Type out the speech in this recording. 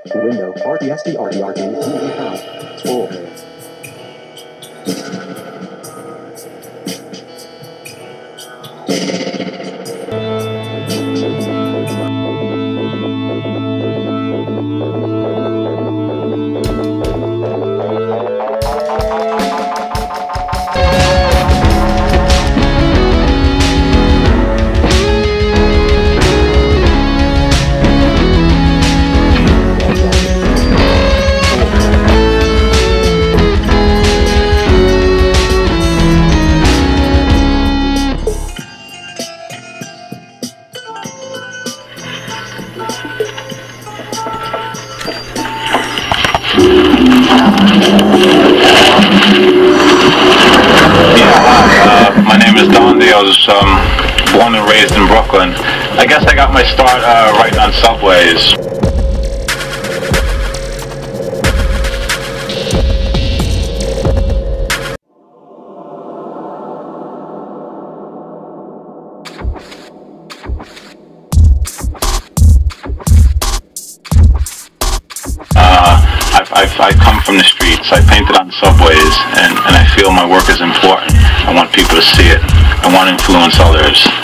Window RTSDRTRT full. My name is Dondi. I was born and raised in Brooklyn. I guess I got my start writing on subways. I come from the streets. I painted on subways, and I feel my work is important. I want people to see it. I want to influence others.